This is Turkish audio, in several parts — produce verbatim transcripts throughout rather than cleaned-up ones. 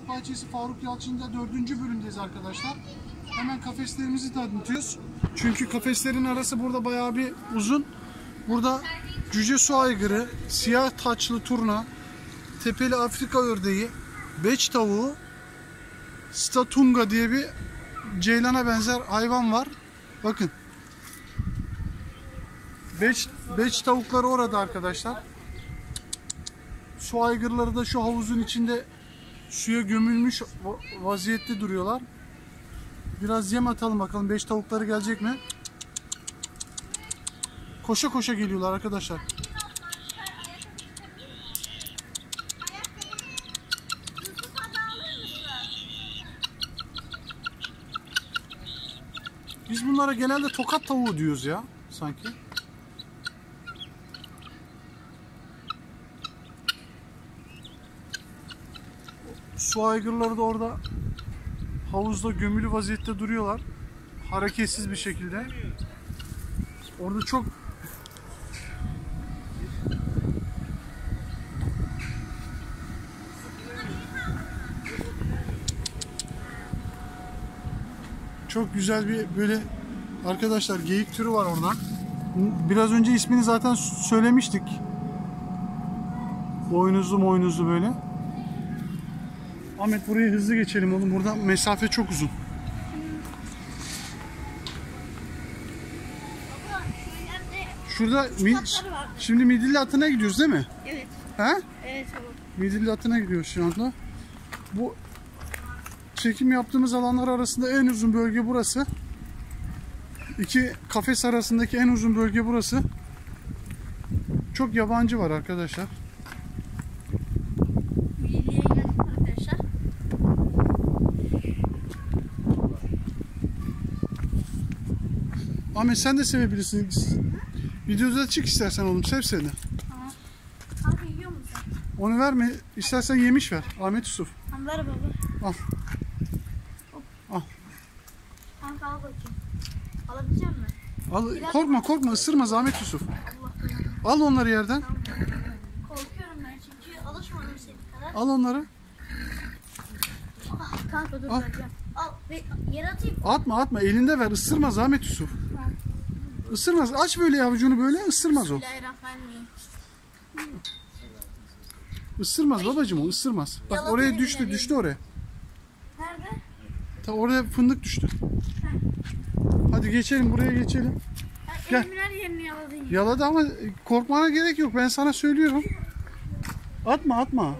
Hayvanat Bahçesi Faruk Yalçın'da dördüncü bölümdeyiz arkadaşlar. Hemen kafeslerimizi tanıtıyoruz. Çünkü kafeslerin arası burada bayağı bir uzun. Burada cüce su aygırı, siyah taçlı turna, tepeli Afrika ördeği, beç tavuğu, statunga diye bir ceylana benzer hayvan var. Bakın. Beç, beç tavukları orada arkadaşlar. Su aygırları da şu havuzun içinde suya gömülmüş vaziyette duruyorlar. Biraz yem atalım bakalım beş tavukları gelecek mi? Koşa koşa geliyorlar arkadaşlar. Biz bunlara genelde tokat tavuğu diyoruz ya sanki. Su aygırları da orada havuzda gömülü vaziyette duruyorlar. Hareketsiz bir şekilde. Orada çok çok güzel bir böyle arkadaşlar geyik türü var orada. Biraz önce ismini zaten söylemiştik. Boynuzlu boynuzlu böyle. Ahmet burayı hızlı geçelim oğlum. Burada mesafe çok uzun. Şurada mi, şimdi Midilli Atı'na gidiyoruz değil mi? Evet. He? Evet baba. Midilli Atı'na gidiyoruz şu anda. Bu çekim yaptığımız alanlar arasında en uzun bölge burası. İki kafes arasındaki en uzun bölge burası. Çok yabancı var arkadaşlar. Midilli'ye geldik arkadaşlar. Ahmet sen de sevebilirsin. Videoda çık istersen oğlum, sev seni. Tamam. Kanka yiyor musun sen? Onu verme. İstersen yemiş ver. Ahmet Yusuf. Tamam ver baba. Al. Al. Kanka al bakayım. Alabilecek misin? Al. Korkma korkma, ısırmaz Ahmet Yusuf. Allah Al onları yerden. tamam. Korkuyorum ben çünkü alışmadım senin kadar. Al onları. Ah, kanka dur Al. vereceğim. Al ve yere atayım. Atma atma, elinde ver. Isırmaz Ahmet Yusuf. Tamam. Isırmaz. Aç böyle avucunu böyle, ısırmaz o. Bismillahirrahmanirrahim. Isırmaz babacığım, o ısırmaz. Bak Yaladı oraya beni düştü, yani. düştü oraya. Nerede? Ta oraya fındık düştü. Hadi geçelim, buraya geçelim. Ha, Gel. elimin her yerini yaladın ya. Yaladı ama korkmana gerek yok. Ben sana söylüyorum. Atma atma.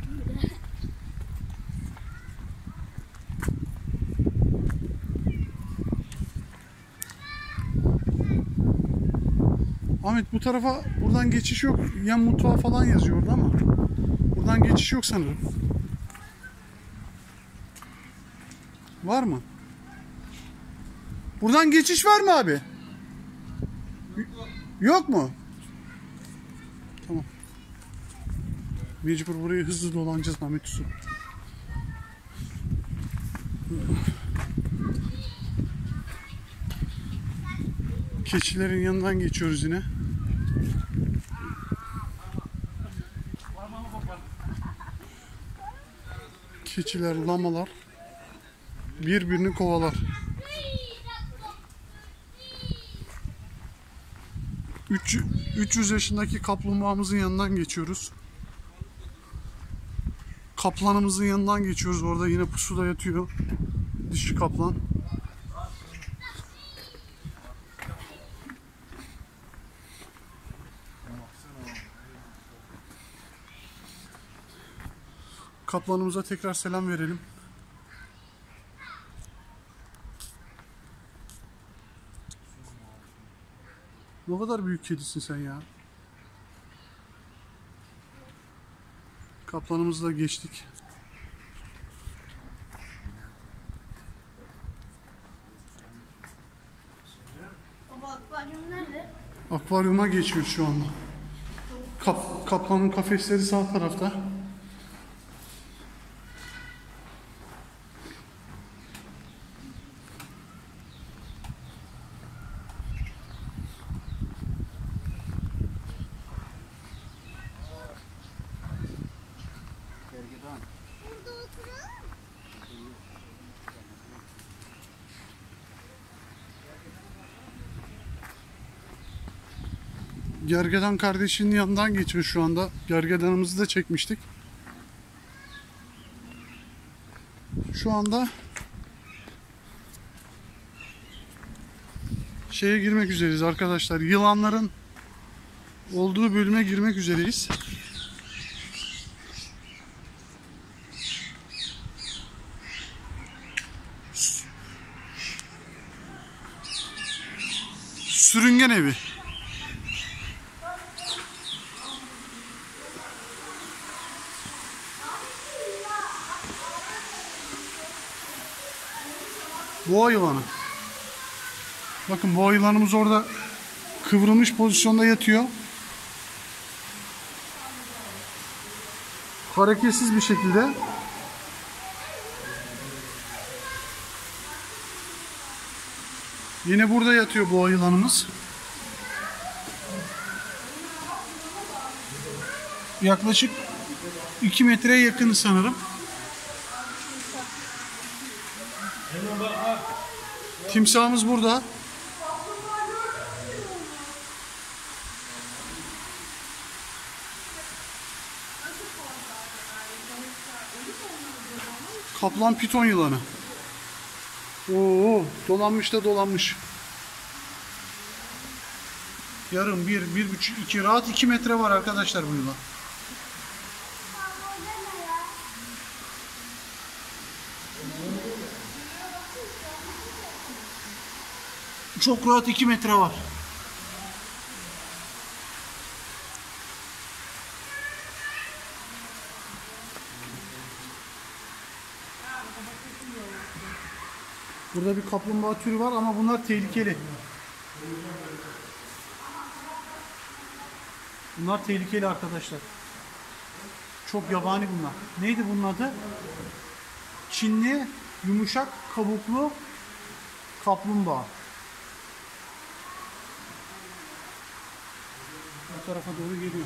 Ahmet bu tarafa buradan geçiş yok. Yan mutfağı falan yazıyor orada ama buradan geçiş yok sanırım. Var mı? Buradan geçiş var mı abi? Yok mu? Tamam. Mecbur burayı hızlı dolanacağız Ahmet Yusuf. Keçilerin yanından geçiyoruz yine. Keçiler, lamalar birbirini kovalar. üç yüz yaşındaki kaplumbağamızın yanından geçiyoruz. Kaplanımızın yanından geçiyoruz. Orada yine pusuda yatıyor. Dişi kaplan. Kaplanımıza tekrar selam verelim. Ne kadar büyük kedisin sen ya. Kaplanımızı da geçtik. Baba akvaryum nerede? Akvaryuma geçiyor şu anda. Kap, kaplanın kafesleri sağ tarafta. Gergedan. Gergedan kardeşinin yanından geçiyor şu anda. Gergedanımızı da çekmiştik. Şu anda şeye girmek üzereyiz arkadaşlar. Yılanların olduğu bölüme girmek üzereyiz. Sürüngen evi. Boğa yılanı. Bakın boğa yılanımız orada kıvrılmış pozisyonda yatıyor. Hareketsiz bir şekilde. Yine burada yatıyor boğa yılanımız. Yaklaşık iki metreye yakın sanırım. Timsahımız burada. Kaplan piton yılanı. Oo, dolanmış da dolanmış. Yarım bir, bir buçuk, iki, rahat iki metre var arkadaşlar bu yılan. Çok rahat iki metre var. Burada bir kaplumbağa türü var ama bunlar tehlikeli. Bunlar tehlikeli arkadaşlar. Çok yabani bunlar. Neydi bunun adı? Çinli yumuşak kabuklu kaplumbağa. Bu tarafa doğru geliyor.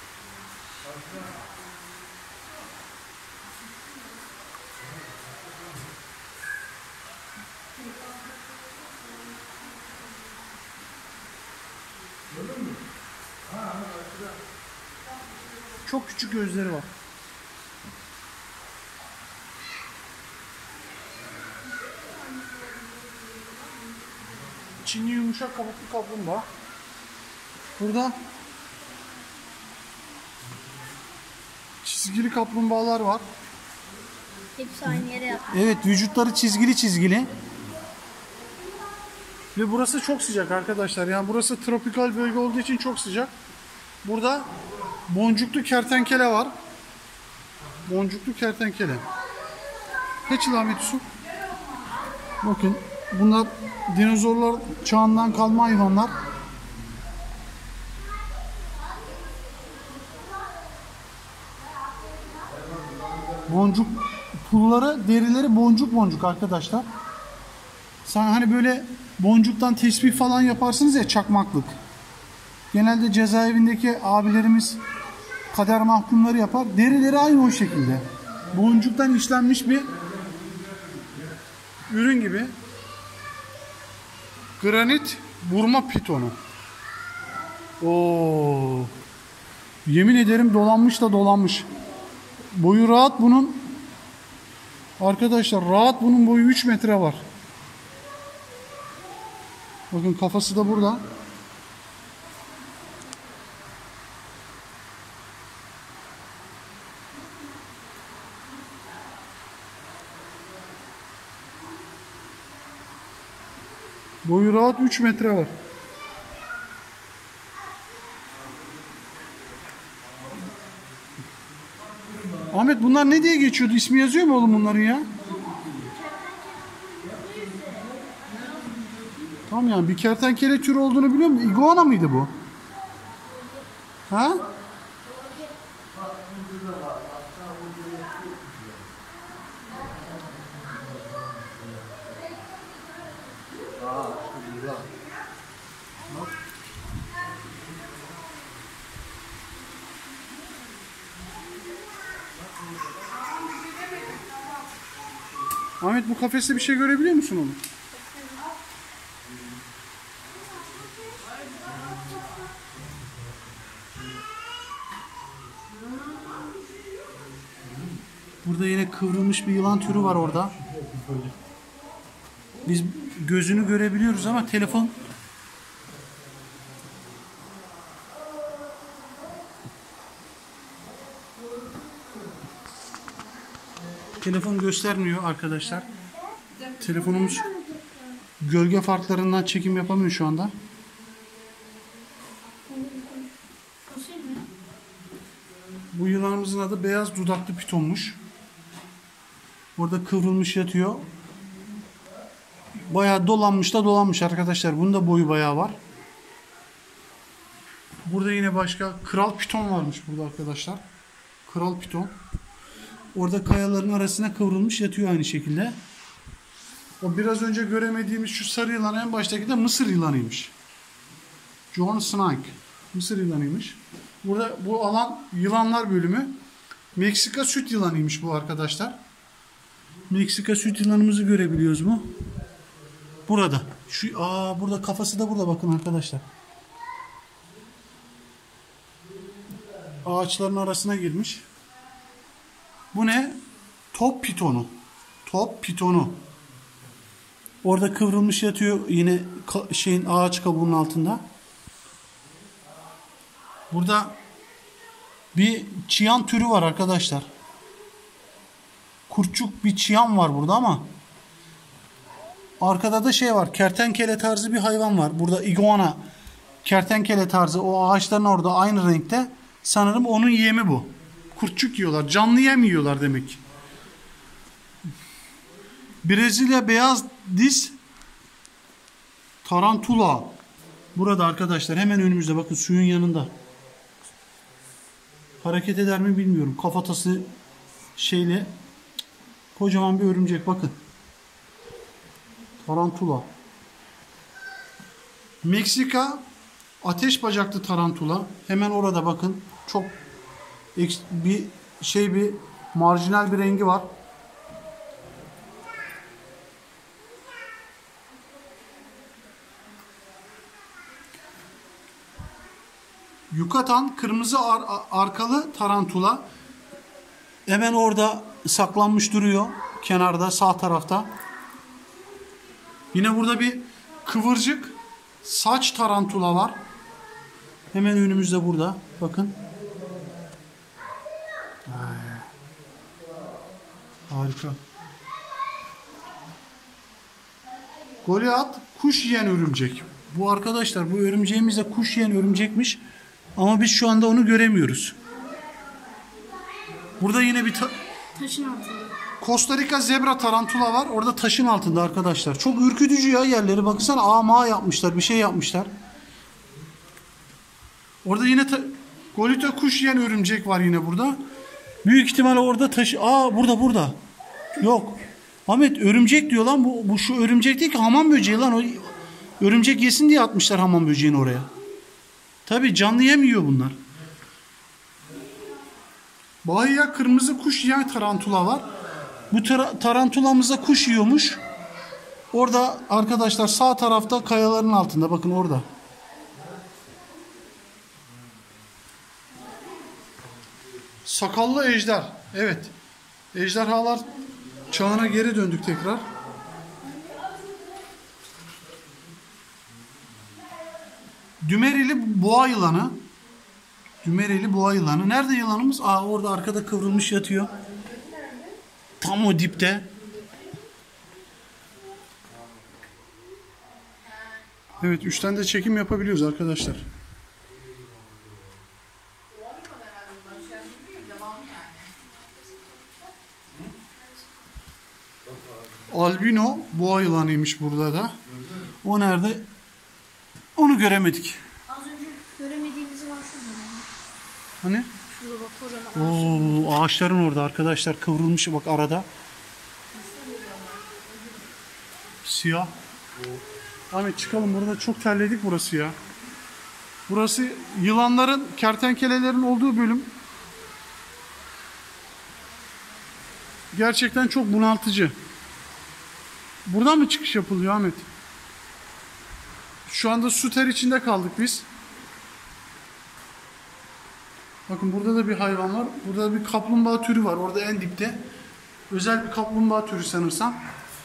Çok küçük gözleri var. Çinli yumuşak kabuklu kaplumbağa. Burada çizgili kaplumbağalar var. Hepsi aynı yere yaptı. Evet, vücutları çizgili çizgili. Ve burası çok sıcak arkadaşlar. Yani burası tropikal bölge olduğu için çok sıcak. Burada boncuklu kertenkele var. Boncuklu kertenkele. Kaç yıl Ahmet Yusuf? Bakın bunlar dinozorlar çağından kalma hayvanlar. Boncuk pulları, derileri boncuk boncuk arkadaşlar. Sen hani böyle boncuktan tesbih falan yaparsınız ya, çakmaklık. Genelde cezaevindeki abilerimiz kader mahkumları yapar. Derileri aynı o şekilde. Boncuktan işlenmiş bir ürün gibi. Granit burma pitonu. Oo. Yemin ederim dolanmış da dolanmış. Boyu rahat bunun. Arkadaşlar rahat bunun boyu üç metre var. Bakın kafası da burada. Boyu rahat üç metre var. Ahmet bunlar ne diye geçiyordu? İsmi yazıyor mu oğlum bunların ya? Tamam yani bir kertenkele türü olduğunu biliyor musun? İguana mıydı bu? Ha? Ahmet bu kafeste bir şey görebiliyor musun oğlum? Burada yine kıvrılmış bir yılan türü var orada. Biz gözünü görebiliyoruz ama telefon telefon göstermiyor arkadaşlar. Telefonumuz gölge farklarından çekim yapamıyor şu anda. Bu yılanımızın adı beyaz dudaklı pitonmuş. Orada kıvrılmış yatıyor. Bayağı dolanmış da dolanmış arkadaşlar. Bunun da boyu bayağı var. Burada yine başka kral piton varmış burada arkadaşlar. Kral piton. Orada kayaların arasına kıvrılmış yatıyor aynı şekilde. O biraz önce göremediğimiz şu sarı yılan en baştaki de Mısır yılanıymış. John Snake. Mısır yılanıymış. Burada bu alan yılanlar bölümü. Meksika süt yılanıymış bu arkadaşlar. Meksika süt yılanımızı görebiliyoruz mu? Burada. Şu aa burada kafası da burada bakın arkadaşlar. Ağaçların arasına girmiş. Bu ne? Top pitonu. Top pitonu. Orada kıvrılmış yatıyor yine şeyin ağaç kabuğunun altında. Burada bir çiyan türü var arkadaşlar. Kurtçuk bir çiyan var burada ama arkada da şey var. Kertenkele tarzı bir hayvan var. Burada iguana. Kertenkele tarzı o ağaçların orada aynı renkte. Sanırım onun yemi bu. Kurtçuk yiyorlar. Canlı yem yiyorlar demek. Brezilya beyaz diz tarantula. Burada arkadaşlar hemen önümüzde bakın suyun yanında. Hareket eder mi bilmiyorum. Kafatası şeyle kocaman bir örümcek bakın. Tarantula. Meksika ateş bacaklı tarantula. Hemen orada bakın. Çok bir şey bir marjinal bir rengi var. Yucatan kırmızı ar arkalı tarantula. Hemen orada saklanmış duruyor. Kenarda sağ tarafta. Yine burada bir kıvırcık saç tarantula var. Hemen önümüzde burada. Bakın. Harika. Goliath kuş yiyen örümcek. Bu arkadaşlar bu örümceğimiz de kuş yiyen örümcekmiş. Ama biz şu anda onu göremiyoruz. Burada yine bir ta Taşın altında. Costa Rica zebra tarantula var. Orada taşın altında arkadaşlar. Çok ürkütücü ya yerleri. Baksana ağ yapmışlar. Bir şey yapmışlar. Orada yine Golita kuş yiyen örümcek var yine burada. Büyük ihtimalle orada taşı... Aa burada burada. Yok. Ahmet örümcek diyor lan. Bu, bu şu örümcek değil ki hamam böceği lan. O örümcek yesin diye atmışlar hamam böceğini oraya. Tabii canlı yem yiyor bunlar. Bahia kırmızı kuş yiyen tarantula var. Bu tar tarantulamızda kuş yiyormuş. Orada arkadaşlar sağ tarafta kayaların altında. Bakın orada. Sakallı ejder. Evet. Ejderhalar çağına geri döndük tekrar. Dümerili boğa yılanı. Dümerili boğa yılanı. Nerede yılanımız? Aa orada arkada kıvrılmış yatıyor. Tam o dipte. Evet, üçten de çekim yapabiliyoruz arkadaşlar. Albino boğa yılanıymış burada da. O nerede? Onu göremedik. Az önce göremediğimiz var şurada. Hani? Şurada bak kocaman. Oo, ağaçların orada arkadaşlar kıvrılmış bak arada. Siyah. Ahmet çıkalım, burada çok terledik burası ya. Burası yılanların, kertenkelelerin olduğu bölüm. Gerçekten çok bunaltıcı. Buradan mı çıkış yapılıyor Ahmet? Şu anda su ter içinde kaldık biz. Bakın burada da bir hayvan var. Burada da bir kaplumbağa türü var. Orada en dipte. Özel bir kaplumbağa türü sanırsam.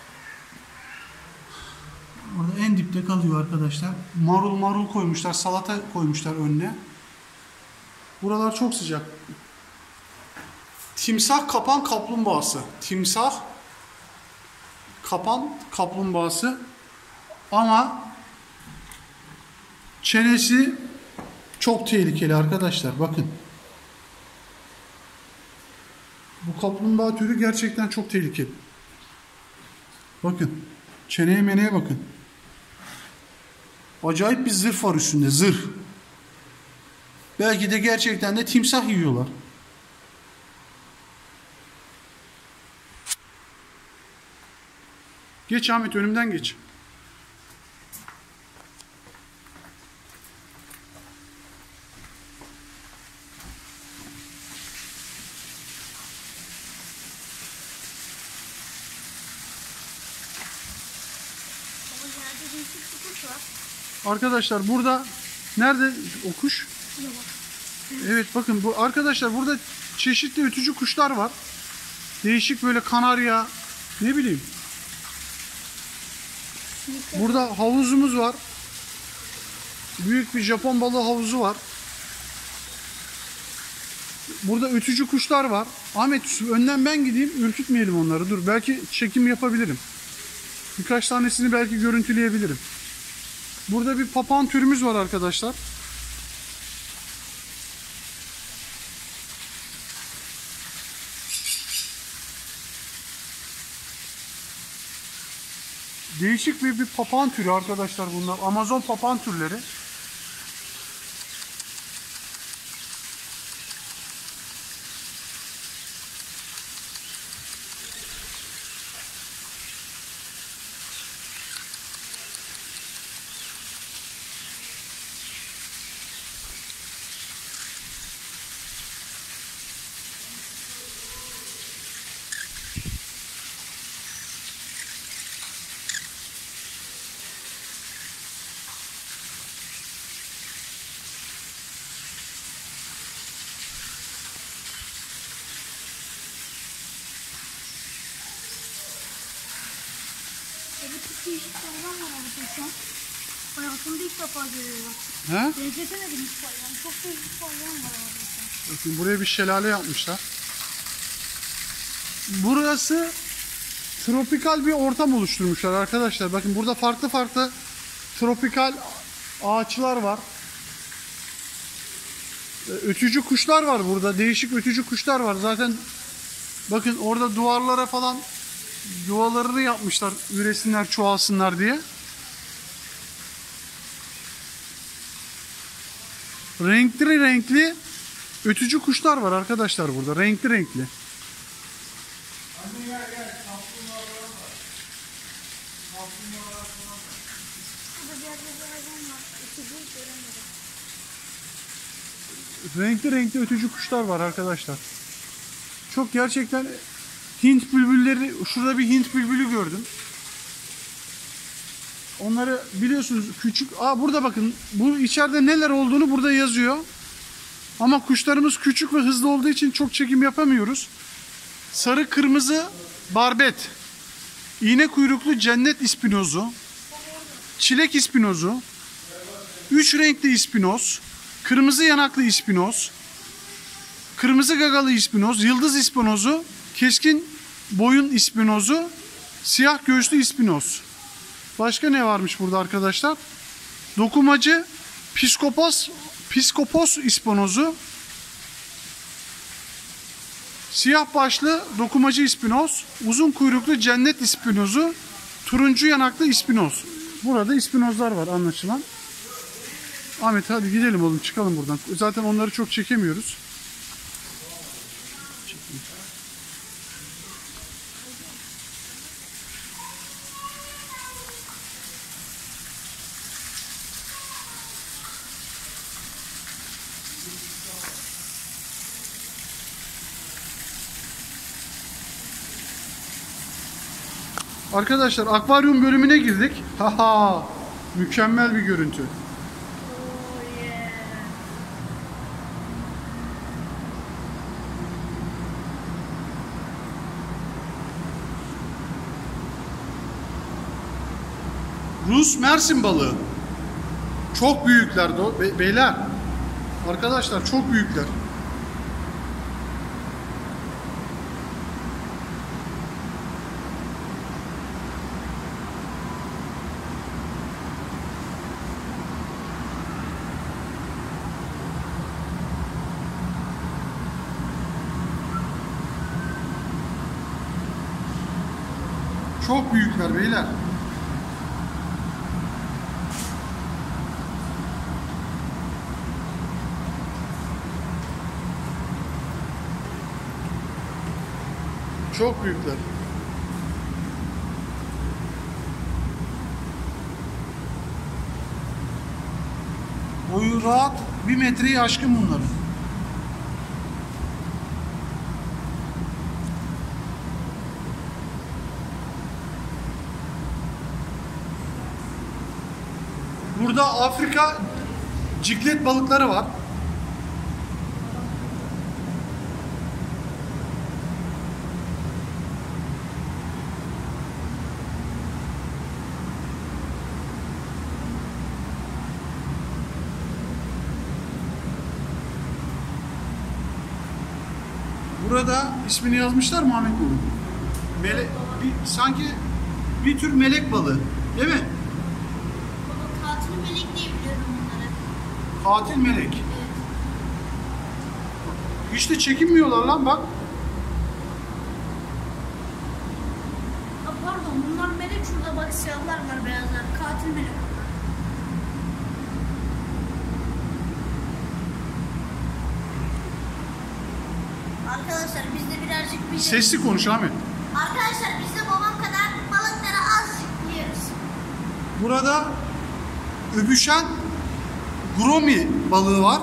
Orada en dipte kalıyor arkadaşlar. Marul marul koymuşlar. Salata koymuşlar önüne. Buralar çok sıcak. Timsah kapan kaplumbağası. Timsah kapan kaplumbağası. Ama çenesi çok tehlikeli arkadaşlar. Bakın. Bu kaplumbağa türü gerçekten çok tehlikeli. Bakın. Çeneye meneye bakın. Acayip bir zırh var üstünde. Zırh. Belki de gerçekten de timsah yiyorlar. Geç Ahmet, önümden geç. Arkadaşlar burada nerede o kuş? Evet bakın bu arkadaşlar burada çeşitli ötücü kuşlar var. Değişik böyle kanarya, ne bileyim. Burada havuzumuz var. Büyük bir Japon balığı havuzu var. Burada ötücü kuşlar var. Ahmet önden ben gideyim, ürkütmeyelim onları. Dur, belki çekim yapabilirim. Birkaç tanesini belki görüntüleyebilirim. Burada bir papağan türümüz var arkadaşlar. Değişik bir, bir papağan türü arkadaşlar bunlar. Amazon papağan türleri. Evet, değişik hayvan var orada şu an. Hayatımda ilk defa görüyorum. He? Benzetemedim hiç hayvan. Çok değişik hayvan var orada şu an. Bakın buraya bir şelale yapmışlar. Burası tropikal bir ortam oluşturmuşlar arkadaşlar. Bakın burada farklı farklı tropikal ağaçlar var. Ötücü kuşlar var burada. Değişik ötücü kuşlar var. Zaten bakın orada duvarlara falan yuvalarını yapmışlar. Üresinler, çoğalsınlar diye. Renkli renkli ötücü kuşlar var arkadaşlar burada. Renkli renkli. Renkli renkli ötücü kuşlar var arkadaşlar. Çok gerçekten Hint bülbülleri, şurada bir Hint bülbülü gördüm. Onları biliyorsunuz küçük. Aa burada bakın. Bu içeride neler olduğunu burada yazıyor. Ama kuşlarımız küçük ve hızlı olduğu için çok çekim yapamıyoruz. Sarı kırmızı barbet. İğne kuyruklu cennet ispinozu. Çilek ispinozu. Üç renkli ispinoz. Kırmızı yanaklı ispinoz. Kırmızı gagalı ispinoz. Yıldız ispinozu. Keskin boyun ispinozu. Siyah göğüslü ispinoz. Başka ne varmış burada arkadaşlar? Dokumacı Piskopos, Piskopos ispinozu. Siyah başlı dokumacı ispinoz. Uzun kuyruklu cennet ispinozu. Turuncu yanaklı ispinoz. Burada ispinozlar var anlaşılan. Ahmet hadi gidelim oğlum, çıkalım buradan. Zaten onları çok çekemiyoruz. Arkadaşlar akvaryum bölümüne girdik. Haha. Mükemmel bir görüntü. Oh yeah. Rus Mersin balığı. Çok büyükler do be beyler. Arkadaşlar çok büyükler. Çok büyükler beyler. Çok büyükler. Boyu rahat bir metreyi aşkın bunların. Burada Afrika ciklet balıkları var. Burada ismini yazmışlar mı Ahmet bunu? Mele bir, sanki bir tür melek balığı, değil mi? Baba katil melek diye biliyorum bunları. Katil melek. Evet. Hiç de çekinmiyorlar lan bak. Ha, pardon bunlar melek, şurada bak siyahlar var, beyazlar. Katil melek. Arkadaşlar biz de birazcık bir Sesli konuş Ahmet. Arkadaşlar biz de babam kadar balıkları azıcık yiyoruz. Burada öpüşen Gromi balığı var.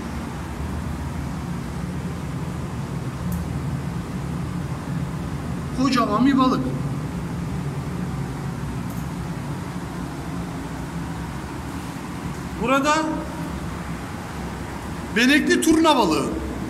Kocaman bir balık. Burada benekli turna balığı.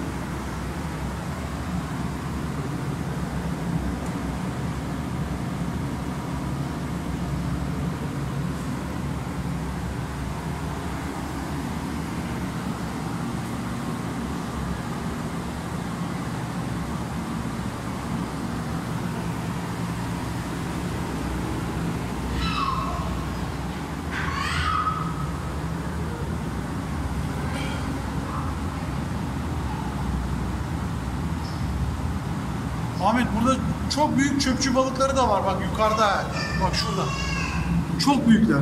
Ahmet burada çok büyük çöpçü balıkları da var bak yukarıda. Bak şurada. Çok büyükler.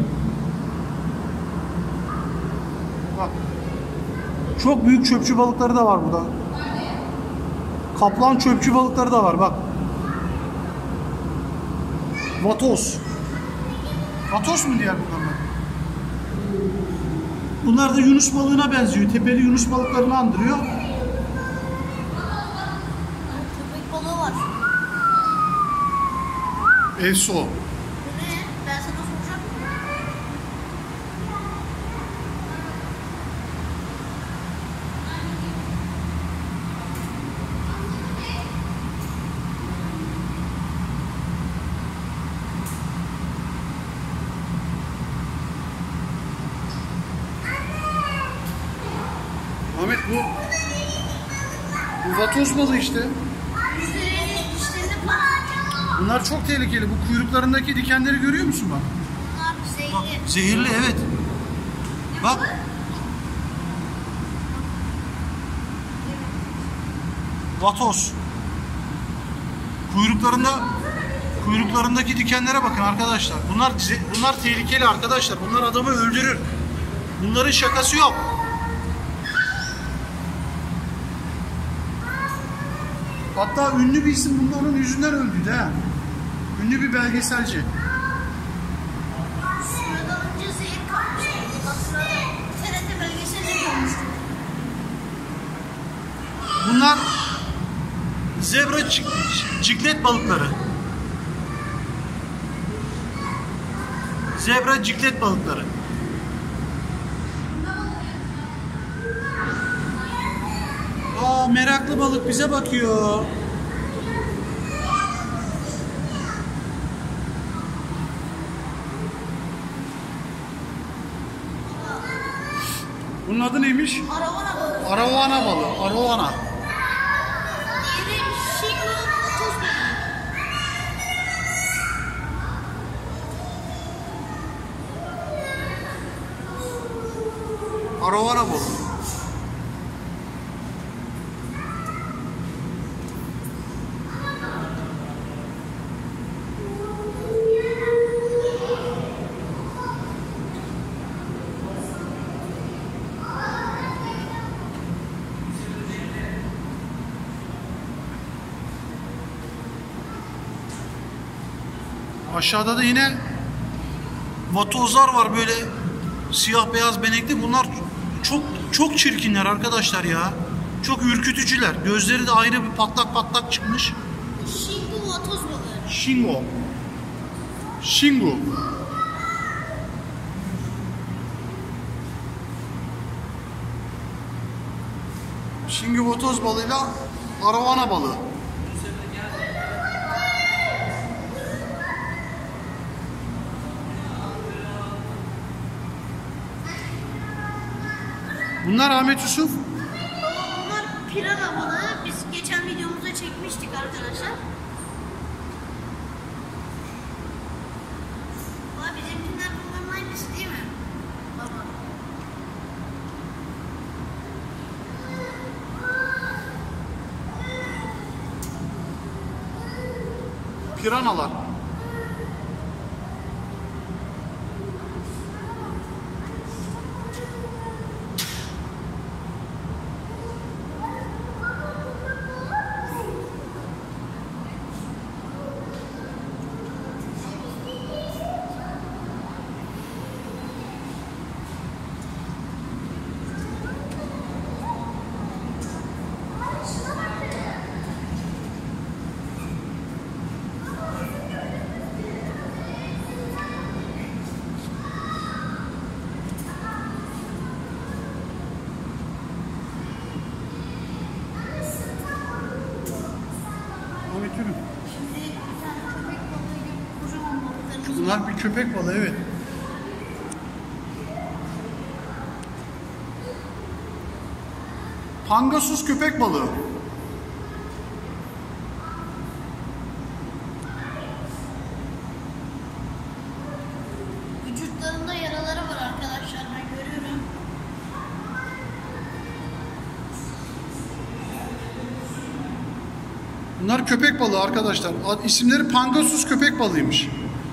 Bak. Çok büyük çöpçü balıkları da var burada. Kaplan çöpçü balıkları da var bak. Vatos. Vatos mu diğer bunlar? Bunlar da yunus balığına benziyor. Tepeli yunus balıklarını andırıyor. Köpek balığı var. Evso. Bu ne? Ben sana soracağım. Ahmet bu bu vatoz balığı işte. Yüzlerinin dişlerini parlatacak. Bunlar çok tehlikeli. Bu kuyruklarındaki dikenleri görüyor musun bak? Bunlar zehirli. Zehirli evet. Bak. Vatoz. Kuyruklarında kuyruklarındaki dikenlere bakın arkadaşlar. Bunlar bunlar tehlikeli arkadaşlar. Bunlar adamı öldürür. Bunların şakası yok. Hatta ünlü bir isim bunların yüzünden öldü de. Ünlü bir belgeselci. Suya dalınca zehir kapmış. Hatırladım. T R T belgeselinde görmüştüm. Bunlar zebra cik- ciklet balıkları. Zebra ciklet balıkları. Aa, meraklı balık bize bakıyor. Bunun adı neymiş? Aravana balığı. Aravana balığı. Aravana. Diğeri Shingo vatoz balığı. Aravana balığı. Aşağıda da yine vatozlar var, böyle siyah beyaz benekli. Bunlar çok çok çirkinler arkadaşlar ya. Çok ürkütücüler. Gözleri de ayrı bir patlak patlak çıkmış. Shingo vatoz balığı. Shingo. Shingo. Shingo vatoz balığıyla aravana balığı. Bunlar Ahmet Yusuf. Bunlar pirana balığı. Biz geçen videomuzda çekmiştik arkadaşlar. Baba bizimkiler bunların aynısı değil mi? Baba. Piranalar. Ahmet yürü. Şimdi bir tane köpek balığı gibi kocaman balıklarımız var. Bunlar bir köpek balığı, evet. Pangasus köpek balığı. Vücutlarında yaraları var arkadaşlar, ben görüyorum. Bunlar köpek balığı arkadaşlar. Ad- İsimleri Pangasus köpek balığıymış.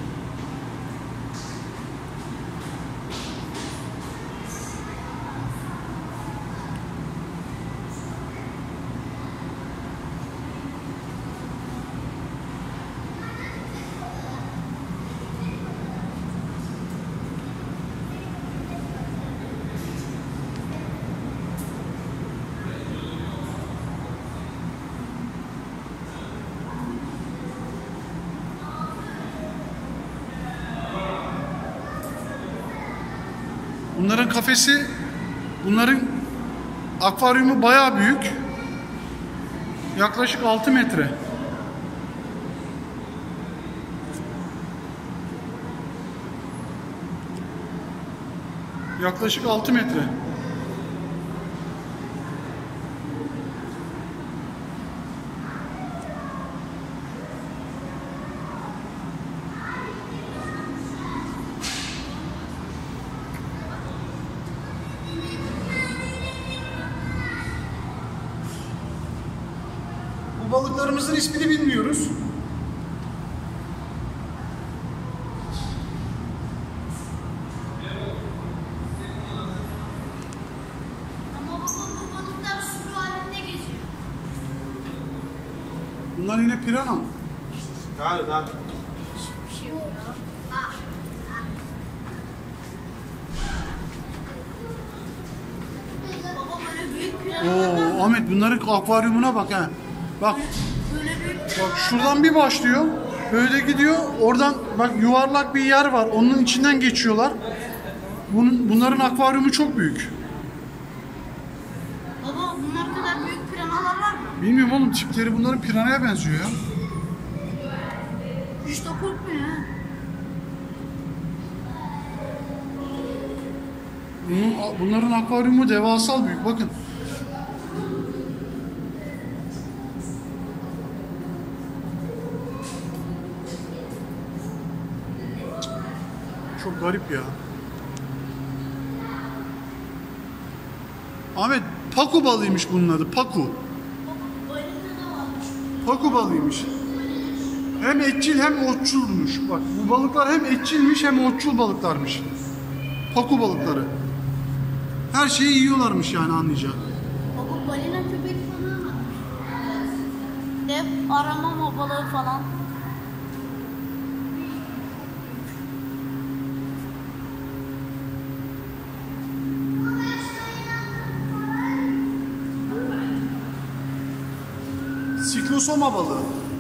Bunların kafesi, bunların akvaryumu bayağı büyük. Yaklaşık altı metre. Yaklaşık altı metre. Bu balıklarımızın ismini bilmiyoruz. Ama baba bu balıklar sürü halinde geziyor. Bunlar yine pirana mı? Galiba. Bir şey yok ya. Ah, ah. Baba böyle büyük piranalar var. Oo, Ahmet bunların akvaryumuna bak ha. Bak, Böyle büyük bak şuradan bir başlıyor. böyle gidiyor. Oradan bak yuvarlak bir yer var. Onun içinden geçiyorlar. Bunun, bunların akvaryumu çok büyük. Baba bunlar kadar büyük piranalar var mı? Bilmiyorum oğlum, tipleri bunların piranaya benziyor ya. Hiç de korkmuyor ha. Bunun, bunların akvaryumu devasal büyük, bakın. Çok garip ya. Ahmet, paku balıymış bunun adı, paku. Paku balıymış. Hem etçil hem otçulmuş. Bak bu balıklar hem etçilmiş hem otçul balıklarmış. Paku balıkları. Her şeyi yiyorlarmış yani, anlayacağın. Baba balina köpek balığı mı? Dev arama balığı falan. Siklosoma balığı.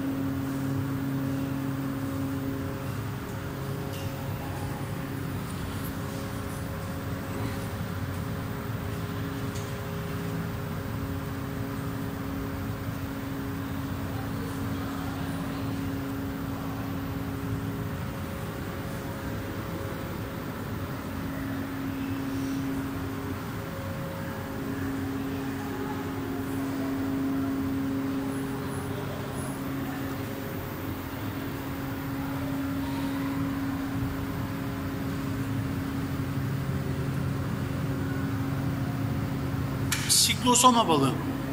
Siklosoma balığı.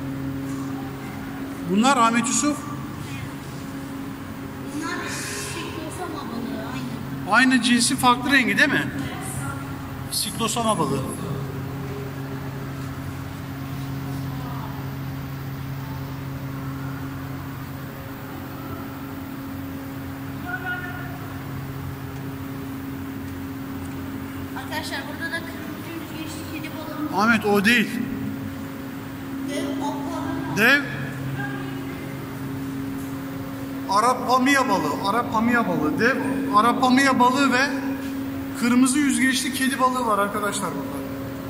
Bunlar Ahmet Yusuf. Bunlar siklosoma balığı aynı. Aynı cinsi farklı rengi değil mi? Siklosoma balığı. Arkadaşlar burada da kırmızı yüzgeçli kedi balığı. Ahmet o değil. Dev akvaryum. Dev Arapamia balığı. Arapamia balığı. Dev Arapamia balığı ve kırmızı yüzgeçli kedi balığı var arkadaşlar burada.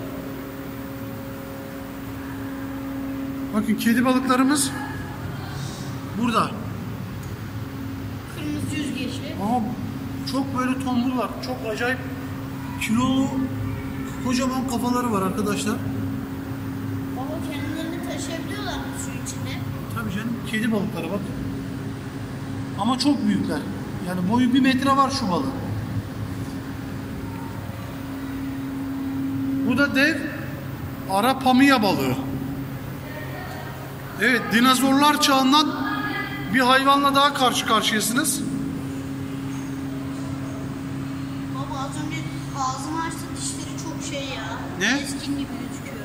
Bakın kedi balıklarımız burada. Kırmızı yüzgeçli. Ama çok böyle tombullar. Çok acayip kilolu, kocaman kafaları var arkadaşlar. Baba kendilerini taşıyabiliyorlar mı su içinde? Tabii canım, kedi balıkları bak. Ama çok büyükler. Yani boyu bir metre var şu balığın. Bu da dev Arapamia balığı. Evet, dinozorlar çağından bir hayvanla daha karşı karşıyasınız. Baba az önce ağzını açtı, dişleri çok şey ya. Ne? Keskin gibi gözüküyor.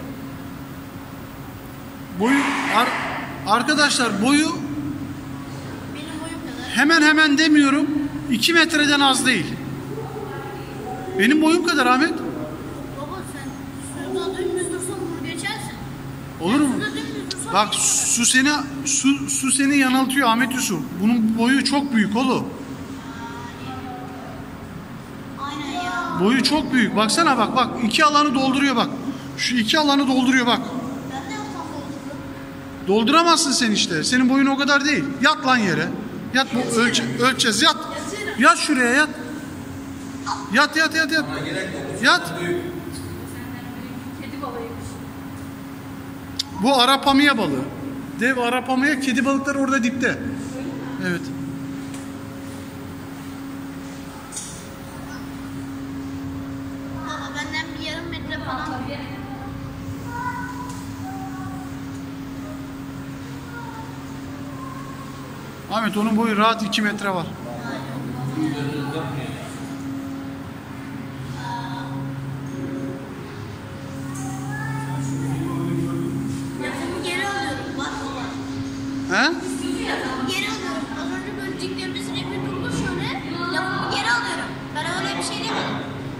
Boyu ar, arkadaşlar boyu Benim boyum kadar. hemen hemen demiyorum, iki metreden az değil. Benim boyum kadar Ahmet. Baba sen suda dümdüz dursan bunu geçersin. Olur mu? Suda dümdüz dursan Bak geçersin. su seni su, su seni yanıltıyor Ahmet Yusuf. Bunun boyu çok büyük oğlum. Aynen ya. Boyu çok büyük. Baksana bak bak, iki alanı dolduruyor bak. Şu iki alanı dolduruyor bak. Ben de yapsam doldururum. Dolduramazsın sen işte. Senin boyun o kadar değil. Yat lan yere. Yat, bu ölçe, ölçeceğiz. Yat. Yat şuraya, yat. Yat yat yat yat. Yat. Kedi balığıymış. Bu Arapamia balığı. Dev Arapamia, kedi balıkları orada dipte. Evet. Baba benden bir yarım metre falan. Ahmet onun boyu rahat iki metre var. Lafımı geri alıyorum. Bak baba. He? Lafımı geri alıyorum. Az önce böldüklerimizin bir durdu şöyle. Lafımı geri alıyorum. Ben öyle bir şey demedim.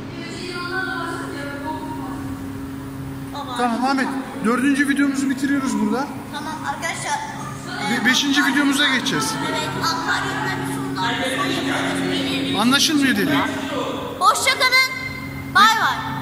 Baba. Tamam Ahmet. Dördüncü videomuzu bitiriyoruz burada. Tamam arkadaşlar. Be- beşinci videomuza geçeceğiz. Evet, akvaryumda bir sorun bundan sonra yapıyoruz. Anlaşılmıyor dedi. Hoşçakalın. Bay bay.